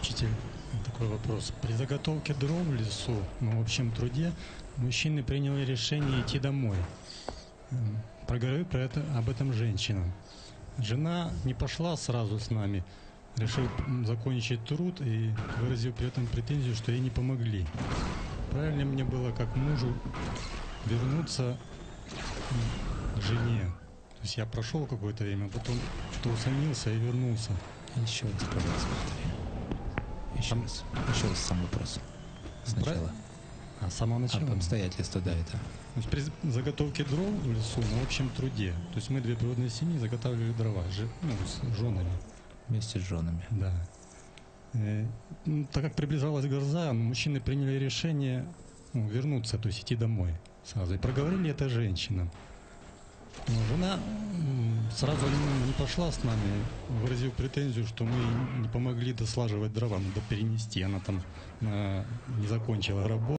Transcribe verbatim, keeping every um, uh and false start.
Учитель, такой вопрос. При заготовке дров в лесу, ну, в общем труде, мужчины приняли решение идти домой. М, Проговорю про это, об этом женщинам. Жена не пошла сразу с нами, решив м, закончить труд и выразив при этом претензию, что ей не помогли. Правильно мне было, как мужу, вернуться м, к жене. То есть я прошел какое-то время, а потом что усомнился и вернулся. Еще раз, пожалуйста, повтори. Еще Там- раз. Еще раз сам вопрос. Сначала. А с самого начала? А обстоятельства, да, это. То есть при заготовке дров в лесу на общем труде. То есть мы две природные семьи заготавливали дрова жи- ну, с женами. Вместе с женами. Да. Э, ну, так как приближалась гроза, ну, мужчины приняли решение ну, вернуться, то есть идти домой сразу. И проговорили это женщинам. Но жена м, сразу не, не пошла с нами, выразив претензию, что мы ей не помогли дослаживать дрова, надо перенести. Она там э, не закончила работу.